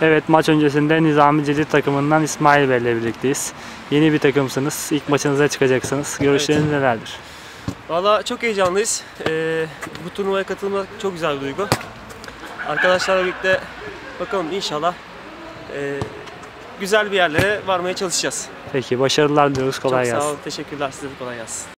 Evet, maç öncesinde Nizami Cedid takımından İsmail Bey ile birlikteyiz. Yeni bir takımsınız. İlk maçınıza çıkacaksınız. Görüşleriniz nelerdir? Valla çok heyecanlıyız. Bu turnuvaya katılmak çok güzel bir duygu. Arkadaşlarla birlikte bakalım inşallah güzel bir yerlere varmaya çalışacağız. Peki, başarılar diliyoruz. Kolay Çok gelsin. sağ olun. Teşekkürler. Size de kolay gelsin.